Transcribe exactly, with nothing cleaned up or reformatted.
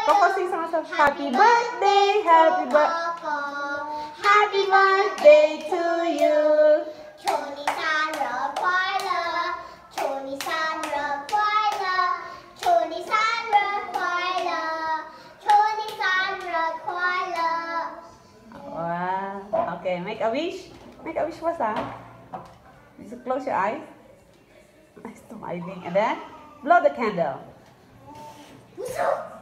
Coco, sing sama-sama. Happy birthday, happy birthday, happy birthday to you. 祝你生日快乐，祝你生日快乐，祝你生日快乐，祝你生日快乐。 Wow. Okay, make a wish. Make a wish for Sam. Just close your eyes. Smiling. And then blow the candle.